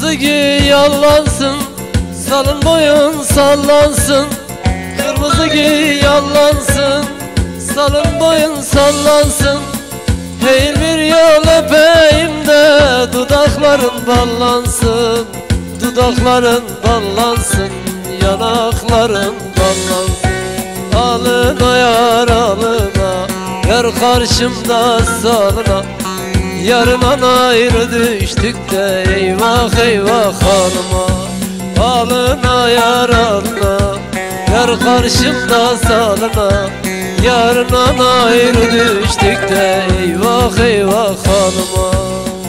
Kırmızı giy yallansın, salın boyun sallansın. Kırmızı giy yallansın, salın boyun sallansın. Hey bir yol öpeyim de dudakların ballansın. Dudakların ballansın, yanakların ballansın. Alına yar alına, yar karşımda salına. Yarından ayrı düştük de eyvah eyvah halıma. Alına yar alına, yar karşımda salına. Yarından ayrı düştük de eyvah eyvah halıma.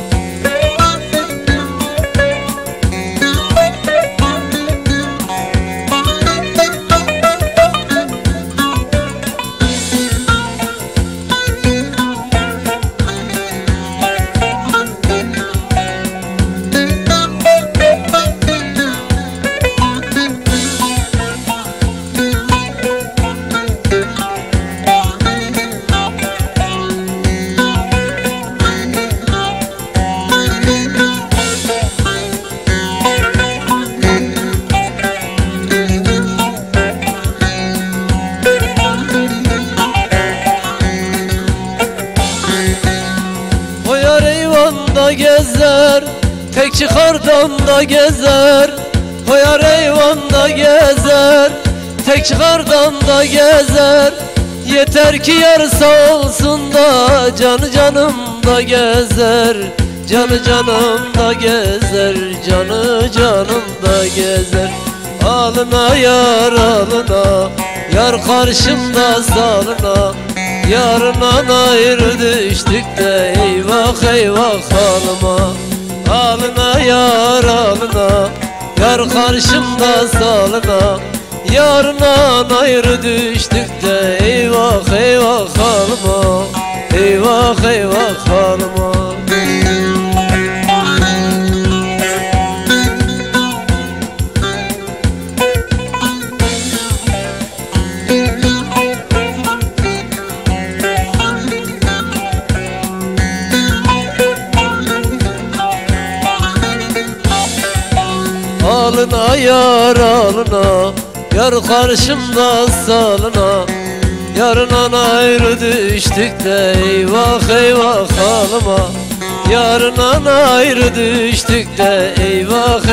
Da gezer, tek çıkardan da gezer. Koyar eyvanda gezer, tek çıkardan da gezer. Yeter ki yer sağ olsun da canı canım da gezer. Canı canım da gezer, canı canım da gezer. Alına yar alına, yar karşımda salına. Yarından ayrı düştük de eyvah eyvah halıma. Alına yar alına, yar karşımda salına. Yarından ayrı düştük de eyvah eyvah halıma. Eyvah eyvah halıma. Alına yar alına, yar karşımda salına. Yarından ayrı düştük de eyvah eyvah halıma. Yarından ayrı düştük de eyvah